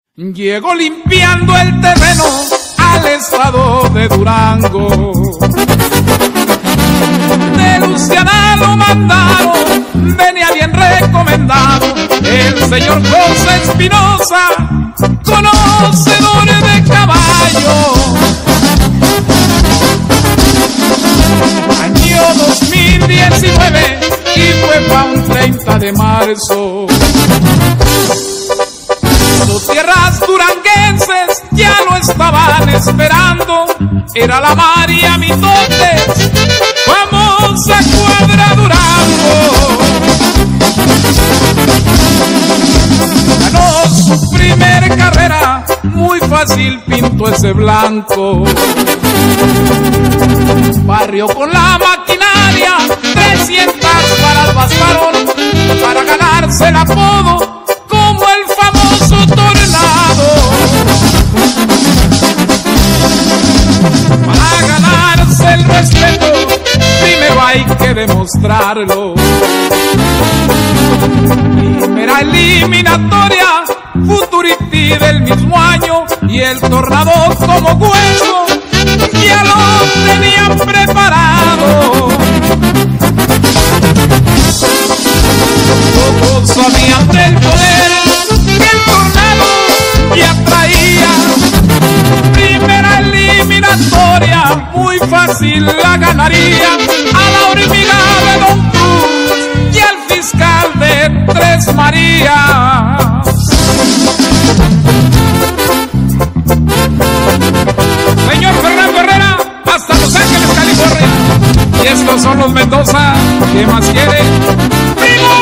Llegó limpiando el terreno al estado de Durango. De Luciana lo mandaron, venía bien recomendado el señor José Espinosa, conocedor de caballo. Año 2019 y fue pa' un 30 de marzo. Sus tierras duranguenses ya lo estaban esperando. Era la María Mitotes, famosa cuadra Durango. Ganó su primer carrera, muy fácil pintó ese blanco. Barrió con la maquinaria, 300 varas bastaron para ganarse el apodo como el famoso Tornado. Para ganarse el respeto, primero hay que demostrarlo. Primera eliminatoria, Futurity del mismo año, y el Tornado como hueso ya lo tenían preparado. Todos sabían del poder que el Tornado ya traía. Primera eliminatoria, muy fácil la ganaría a la hormiga de Don Cruz y al fiscal de Tres Marías. Señor Fernando Herrera, hasta Los Ángeles, California. Y estos son los Mendoza. ¿Qué más quiere? ¡Primo!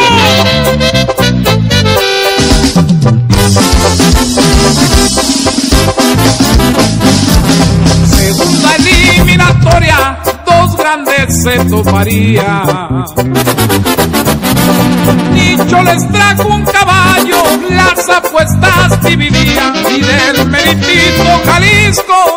Segunda eliminatoria, dos grandes se toparían. Nicho les trajo un caballo, las apuestas dividían, y del meritito Jalisco